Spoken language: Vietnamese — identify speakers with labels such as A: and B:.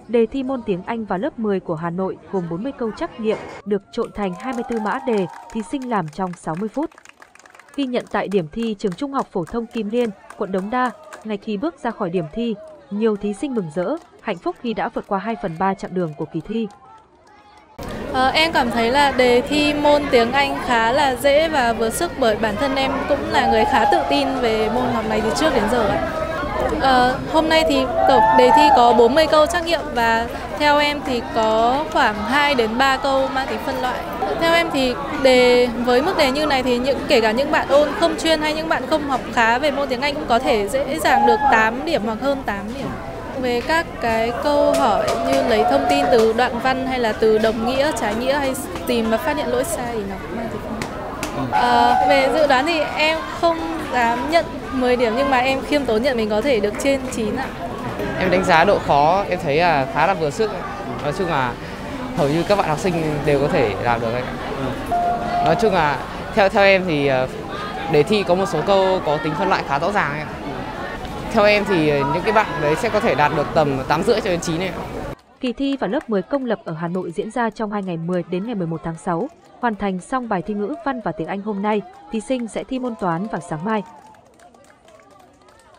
A: Đề thi môn tiếng Anh vào lớp 10 của Hà Nội gồm 40 câu trắc nghiệm được trộn thành 24 mã đề, thí sinh làm trong 60 phút. Ghi nhận tại điểm thi trường Trung học phổ thông Kim Liên, quận Đống Đa, ngay khi bước ra khỏi điểm thi, nhiều thí sinh mừng rỡ, hạnh phúc khi đã vượt qua 2/3 chặng đường của kỳ thi.
B: Em cảm thấy là đề thi môn tiếng Anh khá là dễ và vừa sức, bởi bản thân em cũng là người khá tự tin về môn học này từ trước đến giờ ạ. Hôm nay thì tổng đề thi có 40 câu trắc nghiệm và theo em thì có khoảng 2 đến 3 câu mang tính phân loại. Theo em thì với mức đề như này thì kể cả những bạn ôn không chuyên hay những bạn không học khá về môn tiếng Anh cũng có thể dễ dàng được 8 điểm hoặc hơn 8 điểm. Về các cái câu hỏi như lấy thông tin từ đoạn văn hay là từ đồng nghĩa, trái nghĩa hay tìm và phát hiện lỗi sai thì nó cũng mang tính phân loại. Về dự đoán thì em không dám nhận 10 điểm nhưng mà em khiêm tốn nhận mình có thể được trên 9 ạ.
C: Em đánh giá độ khó em thấy là khá là vừa sức. Nói chung là hầu như các bạn học sinh đều có thể làm được. Nói chung là theo em thì đề thi có một số câu có tính phân loại khá rõ ràng. Theo em thì những cái bạn đấy sẽ có thể đạt được tầm 8,5 cho đến 9 này.
A: Kỳ thi vào lớp 10 công lập ở Hà Nội diễn ra trong 2 ngày 10 đến ngày 11 tháng 6. Hoàn thành xong bài thi ngữ văn và tiếng Anh hôm nay, thí sinh sẽ thi môn toán vào sáng mai.